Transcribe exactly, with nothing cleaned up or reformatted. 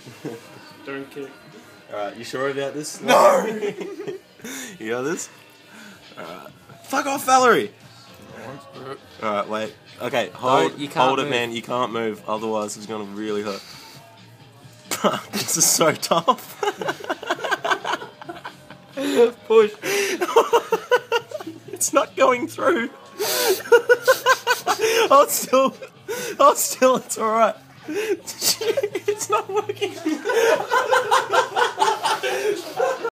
Don't kick. Alright, you sure about this? No! You got this? Alright. Fuck off, Valerie! Alright, wait. Okay, hold, No, you can't hold it, move. man. You can't move, otherwise it's gonna really hurt. Fuck, this is so tough. Push. It's not going through. Hold still. Hold still, it's alright. It's not working.